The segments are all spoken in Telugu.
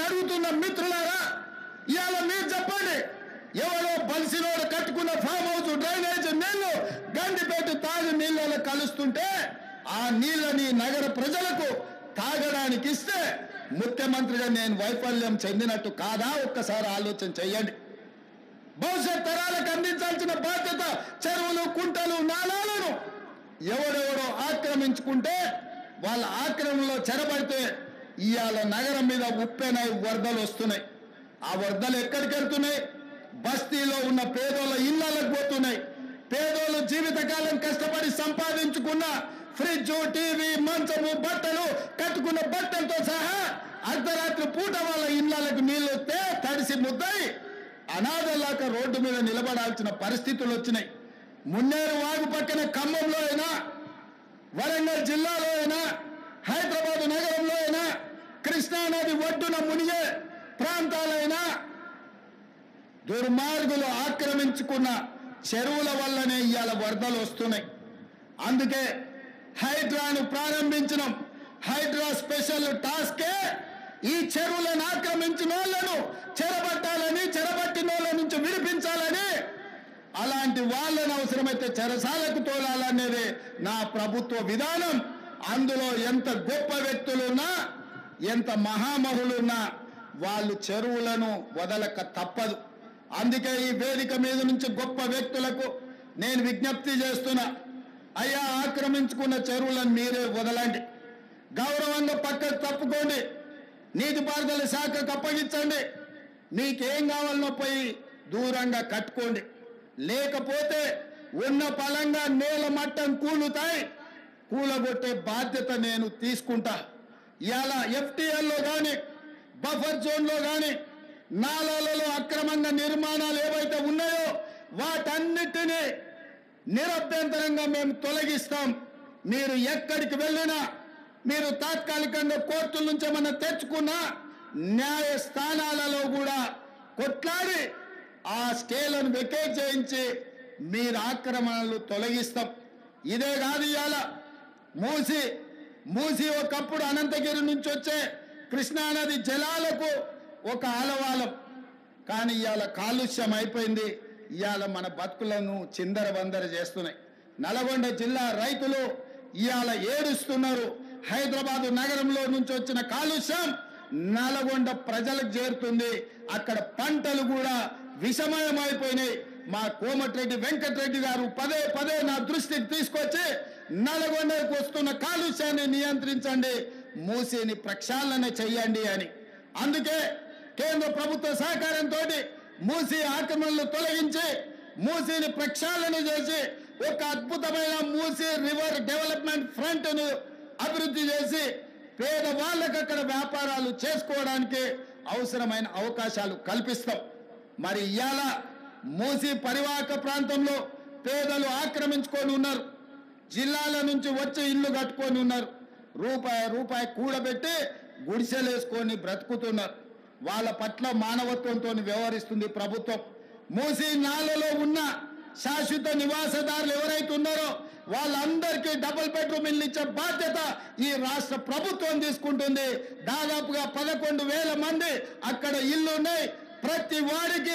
అడుగుతున్న మిత్రులారా, ఇవాళ మీరు చెప్పండి, ఎవరో బలిసినోడు కట్టుకున్న ఫామ్ హౌస్ డ్రైనేజ్ నీళ్లు గండిపేట తాగు నీళ్ళలో కలుస్తుంటే ఆ నీళ్ళని నగర ప్రజలకు తాగడానికి ఇస్తే ముఖ్యమంత్రిగా నేను వైఫల్యం చెందినట్టు కాదా? ఒక్కసారి ఆలోచన చెయ్యండి. భవిష్యత్ తరాలకు అందించాల్సిన బాధ్యత చెరువులు, కుంటలు, నాలాలను ఎవరెవరో ఆక్రమించుకుంటే వాళ్ళ ఆక్రమణలో చెరబడితే ఇవాళ నగరం మీద ఉప్పెనై వరదలు వస్తున్నాయి. ఆ వరదలు ఎక్కడికి వెళ్తున్నాయి? బస్తీలో ఉన్న పేదోళ్ళ ఇళ్లకు పోతున్నాయి. పేదోళ్ళు జీవితకాలం కష్టపడి సంపాదించుకున్న ఫ్రిడ్జ్, టీవీ, మంచము, బట్టలు, కట్టుకున్న బట్టలతో సహా అర్ధరాత్రి పూట వాళ్ళ ఇళ్లకు నీళ్ళు వస్తే తడిసి ముద్దయి అనాథలాక రోడ్డు మీద నిలబడాల్సిన పరిస్థితులు వచ్చినాయి. మున్నేరు వాగు పక్కన ఖమ్మంలో అయినా, వరంగల్ జిల్లాలో అయినా, హైదరాబాద్ నగరంలో అయినా, కృష్ణానది ఒడ్డున మునిగే ప్రాంతాలైనా దుర్మార్గులు ఆక్రమించుకున్న చెరువుల వల్లనే ఇవాళ వరదలు వస్తున్నాయి. అందుకే హైడ్రాను ప్రారంభించినాం. హైడ్రా స్పెషల్ టాస్కే ఈ చెరువులను ఆక్రమించిన వాళ్ళను చెరబట్టాలని, చెరబట్టిన వాళ్ళ నుంచి విడిపించాలని, అలాంటి వాళ్ళని అవసరమైతే చెరసాలకు తోలాలనేది నా ప్రభుత్వ విధానం. అందులో ఎంత గొప్ప వ్యక్తులున్నా, ఎంత మహామహులున్నా వాళ్ళు చెరువులను వదలక తప్పదు. అందుకే ఈ వేదిక మీద నుంచి గొప్ప వ్యక్తులకు నేను విజ్ఞప్తి చేస్తున్నా, అయ్యా, ఆక్రమించుకున్న చెరువులను మీరే వదలండి, గౌరవంగా పక్కకు తప్పుకోండి, నీటిపారుదల శాఖకు అప్పగించండి, మీకేం కావాలనో పోయి దూరంగా కట్టుకోండి. లేకపోతే ఉన్న పలంగా నేల మట్టం కూలుతాయి, కూలగొట్టే బాధ్యత నేను తీసుకుంటా. ఇవాళ ఎఫ్టీఎల్లో కానీ, బఫర్ జోన్లో కానీ, నాలాలలో అక్రమంగా నిర్మాణాలు ఏవైతే ఉన్నాయో వాటన్నిటినీ నిరభ్యంతరంగా మేము తొలగిస్తాం. మీరు ఎక్కడికి వెళ్ళినా, మీరు తాత్కాలికంగా కోర్టుల నుంచి ఏమన్నా తెచ్చుకున్నా న్యాయస్థానాలలో కూడా కొట్లాడి ఆ స్టేలను వెకేట్ చేయించి మీరు ఆక్రమణలు తొలగిస్తాం. ఇదే కాదు, ఇవాళ మూసి ఒకప్పుడు అనంతగిరి నుంచి వచ్చే కృష్ణానది జలాలకు ఒక ఆలవాలం, కానీ ఇవాళ కాలుష్యం అయిపోయింది. ఇవాళ మన బతుకులను చిందరవందర చేస్తున్నాయి. నల్గొండ జిల్లా రైతులు ఇవాళ ఏడుస్తున్నారు. హైదరాబాదు నగరంలో నుంచి వచ్చిన కాలుష్యం నల్గొండ ప్రజలకు చేరుతుంది. అక్కడ పంటలు కూడా విషమయమైపోయినాయి. మా కోమటిరెడ్డి వెంకటరెడ్డి గారు పదే పదే నా దృష్టికి తీసుకొచ్చి నల్గొండకు వస్తున్న కాలుష్యాన్ని నియంత్రించండి, మూసిని ప్రక్షాళన చెయ్యండి అని. అందుకే కేంద్ర ప్రభుత్వ సహకారంతో మూసి ఆక్రమణలు తొలగించి మూసిని ప్రక్షాళన చేసి ఒక అద్భుతమైన మూసి రివర్ డెవలప్మెంట్ ఫ్రంట్ ను అభివృద్ధి చేసి పేదవాళ్ళకు అక్కడ వ్యాపారాలు చేసుకోవడానికి అవసరమైన అవకాశాలు కల్పిస్తాం. మరి ఇవాళ మూసి పరివాహక ప్రాంతంలో పేదలు ఆక్రమించుకొని ఉన్నారు. జిల్లాల నుంచి వచ్చి ఇల్లు కట్టుకొని ఉన్నారు. రూపాయి కూడబెట్టి గుడిసెలేసుకొని బ్రతుకుతున్నారు. వాళ్ళ పట్ల మానవత్వంతో వ్యవహరిస్తుంది ప్రభుత్వం. మూసి నాలలో ఉన్న శాశ్వత నివాసదారులు ఎవరైతే ఉన్నారో వాళ్ళందరికీ డబుల్ బెడ్రూమ్ ఇల్లు ఇచ్చే బాధ్యత ఈ రాష్ట్ర ప్రభుత్వం తీసుకుంటుంది. దాదాపుగా 11,000 మంది అక్కడ ఇల్లు ఉన్నాయి. ప్రతి వాడికి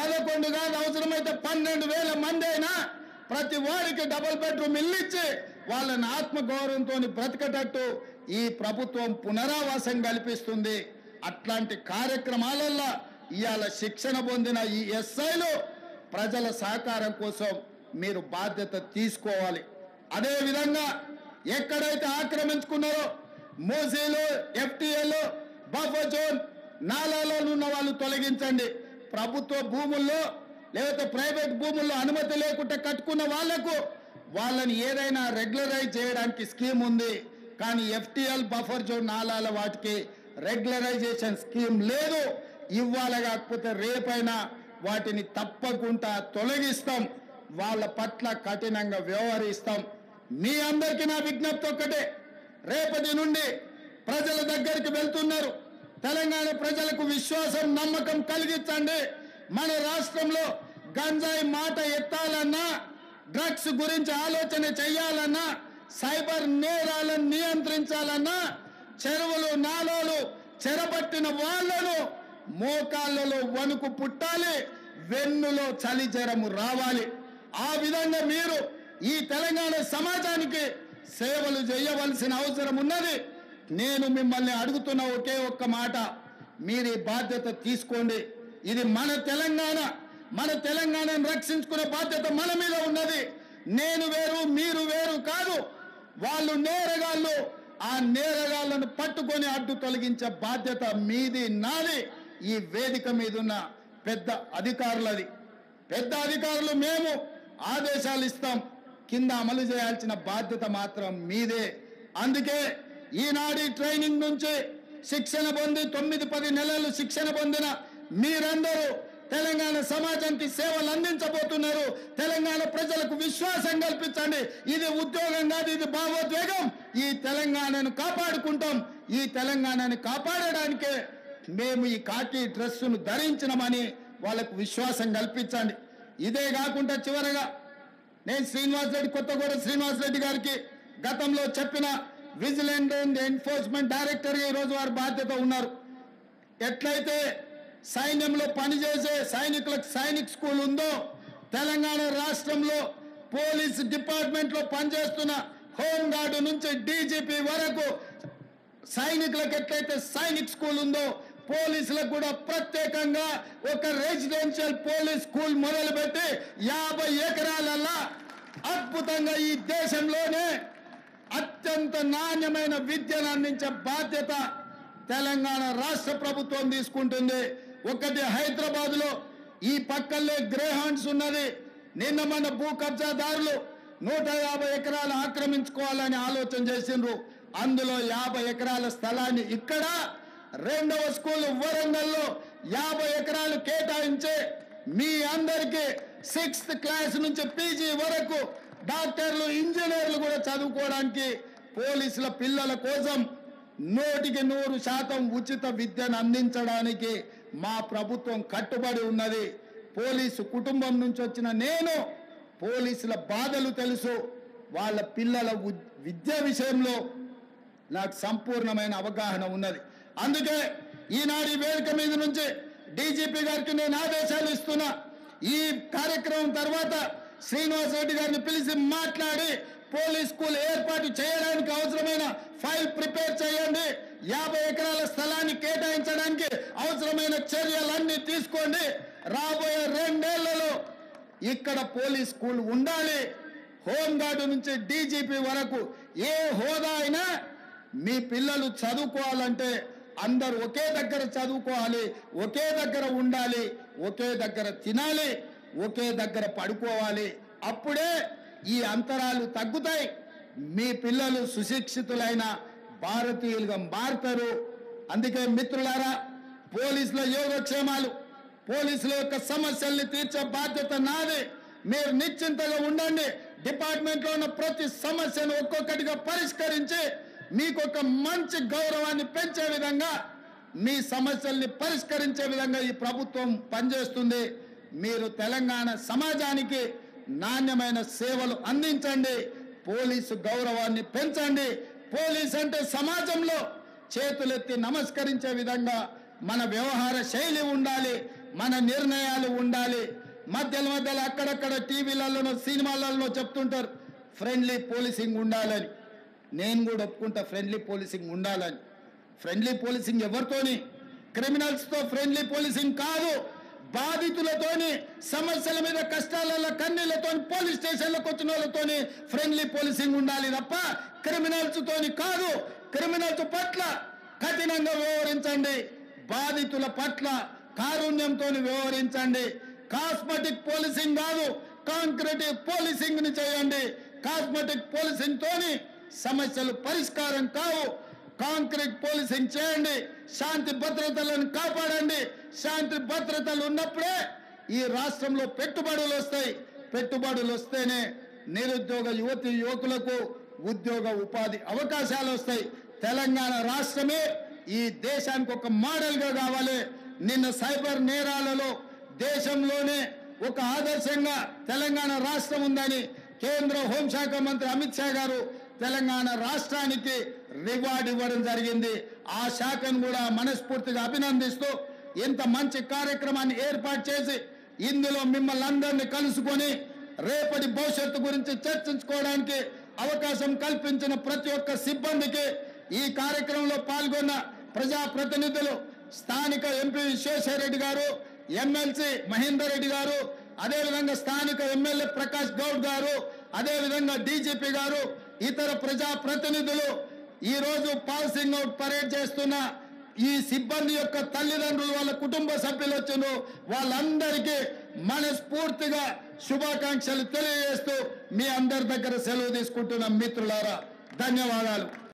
11 కాదు, అవసరమైతే 12,000 మంది అయినా ప్రతి వాడికి డబుల్ బెడ్రూమ్ ఇల్లు ఇచ్చి వాళ్ళని ఆత్మగౌరవంతో బ్రతకటట్టు ఈ ప్రభుత్వం పునరావాసం కల్పిస్తుంది. అట్లాంటి కార్యక్రమాలలో ఇవాళ శిక్షణ పొందిన ఈ ఎస్ఐలు ప్రజల సహకారం కోసం మీరు బాధ్యత తీసుకోవాలి. అదేవిధంగా ఎక్కడైతే ఆక్రమించుకున్నారో మూసీలు, ఎఫ్టీఎల్, బఫర్ జోన్, నాలాలో ఉన్న వాళ్ళు తొలగించండి. ప్రభుత్వ భూముల్లో లేకపోతే ప్రైవేట్ భూముల్లో అనుమతి లేకుండా కట్టుకున్న వాళ్లకు వాళ్ళని ఏదైనా రెగ్యులరైజ్ చేయడానికి స్కీమ్ ఉంది. కానీ ఎఫ్టీఎల్, బఫర్ జోన్, నాలాల వాటికి రెగ్యులరైజేషన్ స్కీమ్ లేదు. ఇవాళ కాకపోతే రేపైనా వాటిని తప్పకుండా తొలగిస్తాం. వాళ్ళ పట్ల కఠినంగా వ్యవహరిస్తాం. మీ అందరికీ నా విజ్ఞప్తి ఒక్కటే, రేపటి నుండి ప్రజల దగ్గరికి వెళ్తున్నారు. తెలంగాణ ప్రజలకు విశ్వాసం, నమ్మకం కలిగించండి. మన రాష్ట్రంలో గంజాయి మాట ఎత్తాలన్నా, డ్రగ్స్ గురించి ఆలోచన చేయాలన్నా, సైబర్ నేరాలను నియంత్రించాలన్నా, చెరువులు, నాలాలు చెరబట్టిన వాళ్ళను మోకాళ్ళలో వణుకు పుట్టాలి, వెన్నులో చలి జ్వరము రావాలి. ఆ విధంగా మీరు ఈ తెలంగాణ సమాజానికి సేవలు చేయవలసిన అవసరం ఉన్నది. నేను మిమ్మల్ని అడుగుతున్న ఒకే ఒక్క మాట, మీరు ఈ బాధ్యత తీసుకోండి. ఇది మన తెలంగాణ, మన తెలంగాణను రక్షించుకునే బాధ్యత మన మీద ఉన్నది. నేను వేరు మీరు వేరు కాదు. వాళ్ళు నేరగాళ్ళు, ఆ నేరగాళ్లను పట్టుకొని అడ్డు తొలగించే బాధ్యత మీది నాది. ఈ వేదిక మీద ఉన్న పెద్ద అధికారులది. పెద్ద అధికారులు మేము ఆదేశాలు ఇస్తాం, కింద అమలు చేయాల్సిన బాధ్యత మాత్రం మీదే. అందుకే ఈనాడు ట్రైనింగ్ నుంచి శిక్షణ పొంది 9-10 నెలలు శిక్షణ పొందిన మీరందరూ తెలంగాణ సమాజానికి సేవలు అందించబోతున్నారు. తెలంగాణ ప్రజలకు విశ్వాసం కల్పించండి. ఇది ఉద్యోగం కాదు, ఇది భావోద్వేగం. ఈ తెలంగాణను కాపాడుకుంటాం. ఈ తెలంగాణని కాపాడడానికే మేము ఈ కాకి డ్రెస్సును ధరించినమని వాళ్ళకు విశ్వాసం కల్పించండి. ఇదే కాకుండా చివరగా నేను కొత్తగూడ శ్రీనివాస్ రెడ్డి గారికి గతంలో చెప్పిన విజిలెన్స్ అండ్ ఎన్ఫోర్స్మెంట్ డైరెక్టర్ ఈరోజు వారి బాధ్యత ఉన్నారు. ఎట్లయితే సైన్యంలో పనిచేసే సైనికులకు సైనిక్ స్కూల్ ఉందో, తెలంగాణ రాష్ట్రంలో పోలీస్ డిపార్ట్మెంట్లో పనిచేస్తున్న హోంగార్డు నుంచి డీజీపీ వరకు సైనికులకు ఎట్లయితే సైనిక్ స్కూల్ ఉందో, పోలీసులకు కూడా ప్రత్యేకంగా ఒక రెసిడెన్షియల్ పోలీస్ స్కూల్ మొదలుపెట్టి 50 ఎకరాలల్లా అద్భుతంగా ఈ దేశంలోనే అత్యంత నాణ్యమైన విద్యను అందించే బాధ్యత తెలంగాణ రాష్ట్ర ప్రభుత్వం తీసుకుంటుంది. ఒకటి హైదరాబాద్ లో ఈ పక్కల్లే గ్రేహాండ్స్ ఉన్నది. నిన్న మన భూ కబ్జాదారులు 150 ఎకరాలు ఆక్రమించుకోవాలని ఆలోచన చేసిండ్రు. అందులో 50 ఎకరాల స్థలాన్ని ఇక్కడ రెండవ స్కూల్ వరంగల్లో 50 ఎకరాలు కేటాయించి మీ అందరికీ 6th క్లాస్ నుంచి పీజీ వరకు డాక్టర్లు ఇంజనీర్లు కూడా చదువుకోవడానికి పోలీసుల పిల్లల కోసం 100% ఉచిత విద్యను అందించడానికి మా ప్రభుత్వం కట్టుబడి ఉన్నది. పోలీసు కుటుంబం నుంచి వచ్చిన నేను పోలీసుల బాధలు తెలుసు. వాళ్ళ పిల్లల విద్య విషయంలో నాకు సంపూర్ణమైన అవగాహన ఉన్నది. అందుకే ఈనాడు వేదిక మీద నుంచి డీజీపీ గారికి నేను ఆదేశాలు ఇస్తున్నా. ఈ కార్యక్రమం తర్వాత శ్రీనివాస్ రెడ్డి గారిని పిలిచి మాట్లాడి పోలీస్ స్కూల్ ఏర్పాటు చేయడానికి అవసరమైన ఫైల్ ప్రిపేర్ చేయండి. 50 ఎకరాల స్థలాన్ని కేటాయించడానికి అవసరమైన చర్యలన్నీ తీసుకోండి. రాబోయే 2 ఏళ్లలో ఇక్కడ పోలీస్ స్కూల్ ఉండాలి. హోంగార్డు నుంచి డీజీపీ వరకు ఏ హోదా అయినా మీ పిల్లలు చదువుకోవాలంటే అందరూ ఒకే దగ్గర చదువుకోవాలి, ఒకే దగ్గర ఉండాలి, ఒకే దగ్గర తినాలి, ఒకే దగ్గర పడుకోవాలి. అప్పుడే ఈ అంతరాలు తగ్గుతాయి. మీ పిల్లలు సుశిక్షితులైన భారతీయులుగా మారుతారు. అందుకే మిత్రులారా, పోలీసుల యోగక్షేమాలు, పోలీసుల యొక్క సమస్యల్ని తీర్చే బాధ్యత నాది. మీరు నిశ్చింతగా ఉండండి. డిపార్ట్మెంట్లో ఉన్న ప్రతి సమస్యను ఒక్కొక్కటిగా పరిష్కరించి మీకు ఒక మంచి గౌరవాన్ని పెంచే విధంగా, మీ సమస్యల్ని పరిష్కరించే విధంగా ఈ ప్రభుత్వం పనిచేస్తుంది. మీరు తెలంగాణ సమాజానికి నాణ్యమైన సేవలు అందించండి. పోలీసు గౌరవాన్ని పెంచండి. పోలీస్ అంటే సమాజంలో చేతులెత్తి నమస్కరించే విధంగా మన వ్యవహార శైలి ఉండాలి, మన నిర్ణయాలు ఉండాలి. మధ్యలో అక్కడక్కడ టీవీలలో సినిమాలలో చెప్తుంటారు ఫ్రెండ్లీ పోలీసింగ్ ఉండాలని. నేను కూడా ఒప్పుకుంటా ఫ్రెండ్లీ పోలీసింగ్ ఉండాలని. ఫ్రెండ్లీ పోలీసింగ్ ఎవరితోని? క్రిమినల్స్తో ఫ్రెండ్లీ పోలీసింగ్ కాదు. బాధితులతోని, సమస్యల మీద కష్టాలలో కన్నీళ్లతో పోలీస్ స్టేషన్లకు వచ్చిన వాళ్ళతోని ఫ్రెండ్లీ పోలీసింగ్ ఉండాలి తప్ప క్రిమినల్స్ తోని కాదు. క్రిమినల్స్ పట్ల కఠినంగా వ్యవహరించండి, బాధితుల పట్ల కారుణ్యంతో వ్యవహరించండి. కాస్మెటిక్ పోలీసింగ్ కాదు, కాంక్రీటివ్ పోలీసింగ్ ని చేయండి. కాస్మెటిక్ పోలీసింగ్ తోని సమస్యలు పరిష్కారం కావు. కాంక్రీట్ పోలీసింగ్ చేయండి. శాంతి భద్రతలను కాపాడండి. శాంతి భద్రతలు ఉన్నప్పుడే ఈ రాష్ట్రంలో పెట్టుబడులు వస్తాయి. పెట్టుబడులు వస్తేనే నిరుద్యోగ యువకులకు ఉద్యోగ ఉపాధి అవకాశాలు వస్తాయి. తెలంగాణ రాష్ట్రమే ఈ దేశానికి ఒక మోడల్గా కావాలి. నిన్న సైబర్ నేరాలలో దేశంలోనే ఒక ఆదర్శంగా తెలంగాణ రాష్ట్రం ఉందని కేంద్ర హోంశాఖ మంత్రి అమిత్ షా గారు తెలంగాణ రాష్ట్రానికి రివార్డు ఇవ్వడం జరిగింది. ఆ శాఖను కూడా మనస్ఫూర్తిగా అభినందిస్తూ ఇంత మంచి కార్యక్రమాన్ని ఏర్పాటు చేసి ఇందులో మిమ్మల్ని అందరినీ కలుసుకొని రేపటి భవిష్యత్తు గురించి చర్చించుకోవడానికి అవకాశం కల్పించిన ప్రతి ఒక్క సిబ్బందికి, ఈ కార్యక్రమంలో పాల్గొన్న ప్రజాప్రతినిధులు, స్థానిక ఎంపీ విశ్వేశ్వరరెడ్డి గారు, ఎమ్మెల్సీ మహేందర్ రెడ్డి గారు, అదేవిధంగా స్థానిక ఎమ్మెల్యే ప్రకాష్ గౌడ్ గారు, అదేవిధంగా డీజీపీ గారు, ఇతర ప్రజాప్రతినిధులు, ఈ రోజు పాసింగ్ అవుట్ పరేడ్ చేస్తున్న ఈ సిబ్బంది యొక్క తల్లిదండ్రులు, వాళ్ళ కుటుంబ సభ్యులు వచ్చారు, వాళ్ళందరికీ మనస్ఫూర్తిగా శుభాకాంక్షలు తెలియజేస్తూ మీ అందరి దగ్గర సెలవు తీసుకుంటున్న మిత్రులారా, ధన్యవాదాలు.